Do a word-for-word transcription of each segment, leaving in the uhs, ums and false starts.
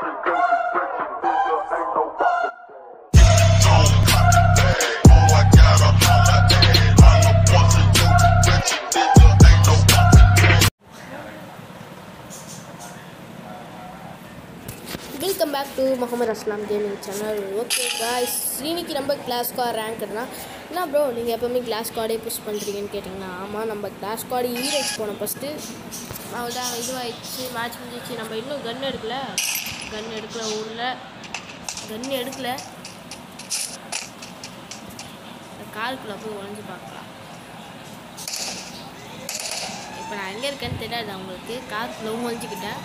Welcome back to Muhammad Aslam Gaming Channel. Okay guys, இன்னைக்கு நம்ம class squad ரேங்க்னா என்ன bro நீங்கள் எப்பவுமே கிளாஸ் ஸ்குவாடே புஷ் பண்ணுறீங்கன்னு கேட்டிங்கன்னா ஆமாம், நம்ம கிளாஸ் ஸ்குவாட் ஈரேஜ் போனோம் ஃபஸ்ட்டு. அவ்வளோதான் இதுவாகிடுச்சு, மேட்ச் முடிஞ்சிச்சு. நம்ம இன்னும் கன் எடுக்கல கன் எடுக்கல ஊரில் கன் எடுக்கல காருக்குள்ளே போய் ஒழிஞ்சு பார்க்கலாம். இப்போ நான் எங்கே இருக்கேன்னு தெரியாது அவங்களுக்கு. காருக்குள்ளே ஒழிஞ்சிக்கிட்டேன்.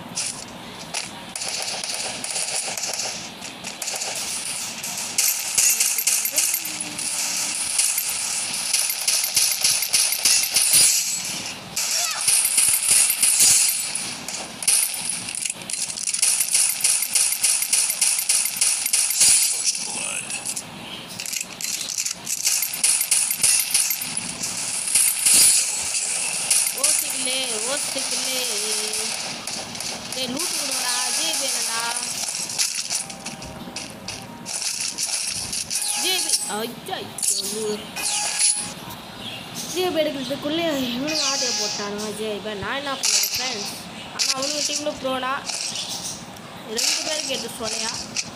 ஓசிக்கலே டே லூட் கொடுங்கடா, ஜே வேணடா ஜேபி. ஐயோ ஜேபி எடுக்கிறதுக்குள்ளே இவனுக்கு ஆட்டையை போட்டானுங்க ஜேபி. நான் என்ன பண்ணுறேன் ஃப்ரெண்ட்ஸ், ஆனால் அவனுக்கு டீமில் ப்ரோடா ரெண்டு பேருக்கு எடுத்து சொல்லையா.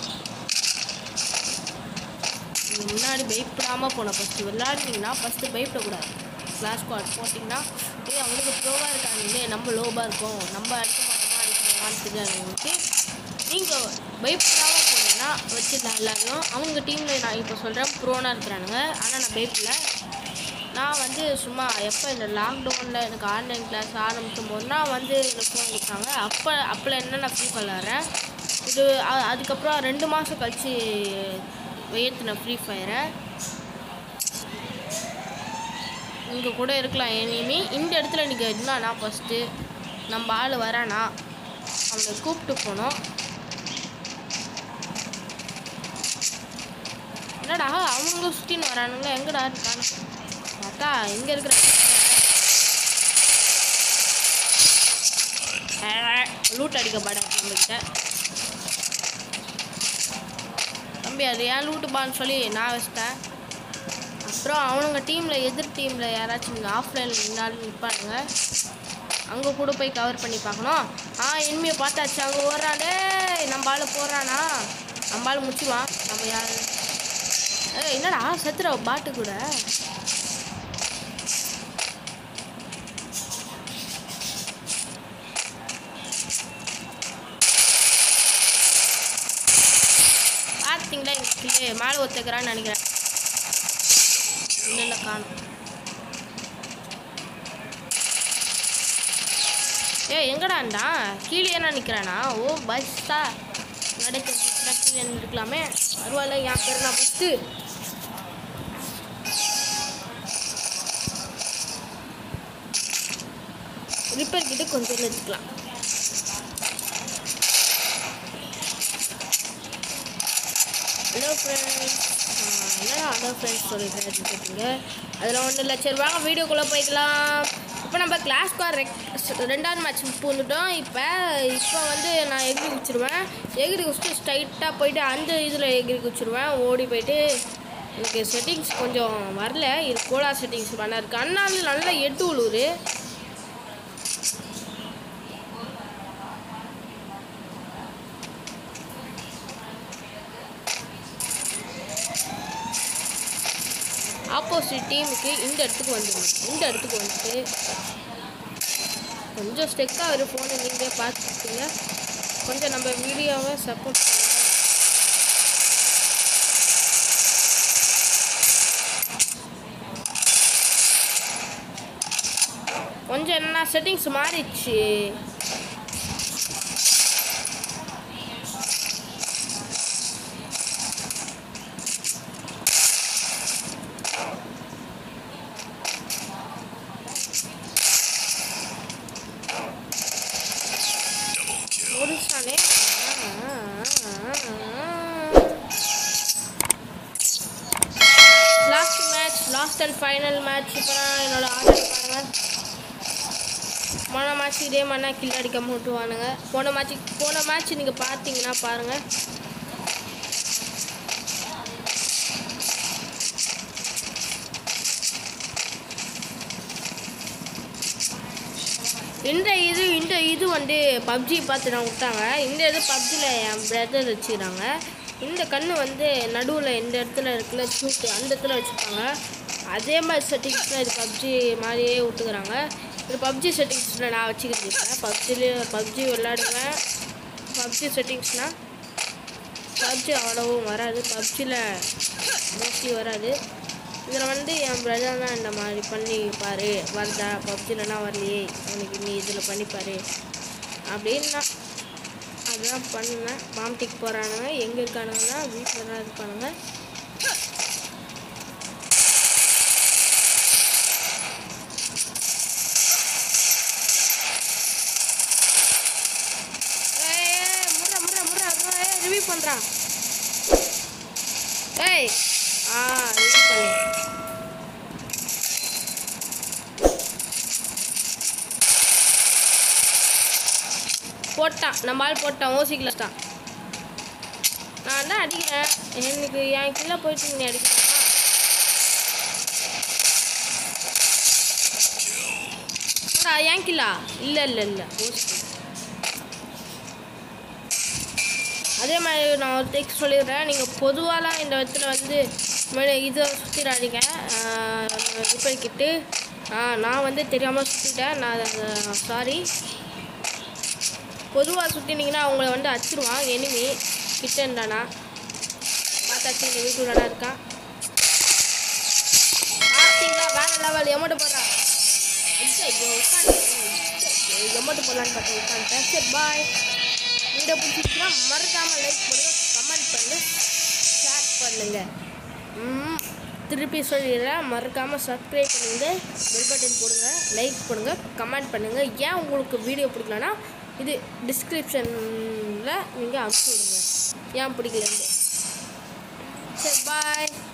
முன்னாடி பயப்படாமல் போனேன். ஃபஸ்ட்டு விளையாடுனீங்கன்னா ஃபஸ்ட்டு பயப்படக்கூடாது. கிளாஸ் ஸ்குவாட் போட்டிங்கன்னா ஏ அவனுக்கு ப்ரோவாக இருக்காங்க, நம்ம லோவாக இருக்கோம், நம்ம அடிக்க மாட்டோமா அடிக்கணுமான்னு உங்களுக்கு நீங்கள் பயப்படாமல் போனீங்கன்னா வச்சுக்கலாம் எல்லாரையும். அவங்க டீமில் நான் இப்போ சொல்கிறேன் ப்ரோனாக இருக்கிறானுங்க, ஆனால் நான் பயப்படல. நான் வந்து சும்மா எப்போ இந்த லாக்டவுனில் எனக்கு ஆன்லைன் கிளாஸ் ஆரம்பிக்கும் போது தான் வந்து எனக்கு ஃபோன் கொடுத்தாங்க. அப்போ அப்போல என்ன நான் ஃப்ரீ விளாட்றேன். இது அதுக்கப்புறம் ரெண்டு மாதம் கழித்து ஏற்றினேன் ஃப்ரீ ஃபயரை. இங்கே கூட இருக்கலாம் இனிமே. இந்த இடத்துல நீங்கள் என்னன்னா ஃபஸ்ட்டு நம்ம ஆள் வரானா அவனை கூப்பிட்டு போனோம். என்னடா அவங்க சுற்றின்னு வரானுங்களா, எங்கடா இருக்கானு பார்த்தா எங்கே இருக்கிற லூட் அடிக்கப்பாடா நம்மக்கிட்ட. தம்பி அது ஏன் லூட்டு பான்னு சொல்லி நான் வச்சிட்டேன். அப்புறம் அவனுங்க டீமில் எதிர் டீமில் யாராச்சும் நீங்கள் ஆஃப்லைனில் நின்னாலும் நிற்பானுங்க, அங்கே கூட போய் கவர் பண்ணி பார்க்கணும். ஆ இனிமையை பார்த்தாச்சு, அங்கே ஓடுறாடே நம்ம ஆள் போடுறானா, நம்ம ஆள் முடிச்சுவான். நம்ம யார் ஏ என்னடா செத்துற பாட்டு கூட. பார்த்தீங்களா எங்களுக்கு மேலே ஒத்துக்கிறான்னு நினைக்கிறேன். இல்லை காணும். ஏ எங்கடாண்டா கீழே என்ன நிற்கிறானா? ஓ பஸ்ஸா நடைக்கிறா கீழே நிற்கலாமே. பரவாயில்ல, என் பேர் நான் ஃபஸ்ட்டு ரிப்பேர் கிட்ட கொஞ்சம் எடுத்துக்கலாம். ஹலோ ஃப்ரெண்ட்ஸ், என்னடா அதான் ஃப்ரெண்ட்ஸ் சொல்லிட்டு கேட்டீங்க. அதில் ஒன்றும் இல்லை. சரி வாங்க வீடியோக்குள்ளே போய்க்கலாம். இப்போ நம்ம கிளாஸ் ஸ்குவாட் ரெக் ரெண்டாவது மேட்ச் பூந்துட்டோம். இப்போ இப்போ வந்து நான் எகிரி குச்சிடுவேன். எகிரி குச்சிட்டு ஸ்ட்ரைட்டாக போயிட்டு அந்த இதில் எகிரி குச்சிடுவேன். ஓடி போயிட்டு எனக்கு செட்டிங்ஸ் கொஞ்சம் வரல, இது கோலா செட்டிங்ஸ் பண்ண இருக்குது. அண்ணா வந்து நல்லா எட்டு உழுவுரு. ஆப்போசிட் டீமுக்கு இந்த இடத்துக்கு வந்துடும். இந்த இடத்துக்கு வந்துட்டு கொஞ்சம் ஸ்டெக்காக ஒரு ஃபோனை நீங்களே பார்த்துக்கிங்க. கொஞ்சம் நம்ம வீடியோவை சப்போர்ட் பண்ணுங்க. கொஞ்சம் என்ன செட்டிங்ஸ் மாறிடுச்சு. முடிச்சானே last match, last and final match. இப்போ நான் என்னோட ஆர்டர் பாருங்கள். போன மேட்ச் இதே மாதிரினா கில் அடிக்காம விட்டுவானுங்க. போன மேட்ச் போன மேட்ச் நீங்கள் பார்த்தீங்கன்னா பாருங்கள். இந்த இது இந்த இது வந்து பப்ஜி பார்த்து நான் விட்டாங்க. இந்த இது பப்ஜியில் என் பிரதர் வச்சுக்கிறாங்க. இந்த கன்று வந்து நடுவில் இந்த இடத்துல இருக்குல்ல ஷூட்டு அந்த இடத்துல வச்சுருப்பாங்க. அதே மாதிரி செட்டிங்ஸில் இது பப்ஜி மாதிரியே விட்டுக்கிறாங்க. இது பப்ஜி செட்டிங்ஸில் நான் வச்சுக்கிறது இப்போ பப்ஜிலே பப்ஜி விளாடுவேன். பப்ஜி செட்டிங்ஸ்னால் பப்ஜி அவ்வளோவும் வராது. பப்ஜியில் மோஸ்ட்லி வராது. இதில் வந்து என் பிரதர் தான் இந்த மாதிரி பண்ணி பாரு வருதா பப்ஜிலனா வரலையே அவனுக்கு நீ இதில் பண்ணிப்பாரு அப்படின்னா அதுதான் பண்ணேன். பாம்டிக்கு போகிறானுங்க. எங்கே இருக்கானுங்கன்னா வீட்டில் தான் இருப்பானுங்க. முறை முறை முறை ரிவ்யூ பண்ணுறான். ஏய் ஆ ரிவ்யூ பண்ணி போட்டான். நம்ம ஆள் போட்டான். ஓசி கிளாஸ் தான். நான் தான் அடிக்கிறேன். எனக்கு என் கில்ல போயிட்டு நீ அடிக்கிறானா? என் கில்லா இல்லை இல்லை இல்லை ஓசி. அதே மாதிரி நான் ஒரு டெக்ஸ்ட் சொல்லிடுறேன். நீங்கள் பொதுவாலாம் இந்த இடத்துல வந்து இதை சுற்றிடாதீங்க. ரிப்பேர் நான் வந்து தெரியாமல் சுற்றிட்டேன். நான் சாரி. பொதுவாக சுற்றினீங்கன்னா அவங்கள வந்து அடிச்சிருவான் எனிமி கிட்ட இருந்தானா. பார்த்தாச்சு இந்த வீட்டுலடா இருக்கான். பார்த்தீங்களா வேறு லெவல் எமௌண்ட்டு போடுறான். ஐயோ உட்காந்து எமௌண்ட்டு போடலான்னு பார்த்தேன் உட்காந்துட்டேன். சரி பாய். வீடியோ பிடிச்சிருச்சுன்னா மறக்காமல் லைக் பண்ணுங்கள், கமெண்ட் பண்ணுங்கள், ஷேர் பண்ணுங்கள். திருப்பி சொல்லிடுறேன். மறக்காமல் சப்ஸ்கிரைப் பண்ணுங்கள், பெல் பட்டன் போடுங்க, லைக் பண்ணுங்கள், கமெண்ட் பண்ணுங்கள். ஏன் உங்களுக்கு வீடியோ பிடிக்கலன்னா இது டிஸ்கிரிப்ஷனில் நீங்கள் அனுப்பிச்சி விடுங்க ஏன் பிடிக்கலன்னு. சரி பாய்.